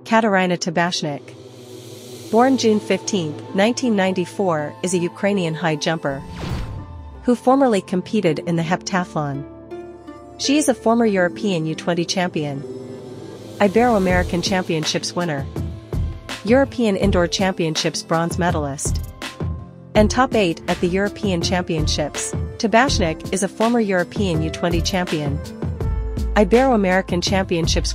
Kateryna Tabashnyk. Born June 15, 1994, is a Ukrainian high jumper who formerly competed in the heptathlon. She is a former European U20 champion, Ibero-American Championships winner, European Indoor Championships bronze medalist, and top 8 at the European Championships. Tabashnyk is a former European U20 champion, Ibero-American Championships